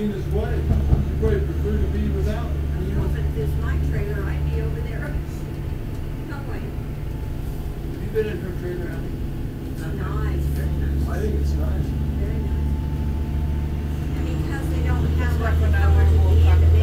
Gina's way. You probably prefer to be without. You know, if it's my trailer, I'd be over there. No way. Have you been in her trailer, Annie? Nice, very nice. I think it's nice. Very nice. And because they don't have Just like like the when I covers went at to the end of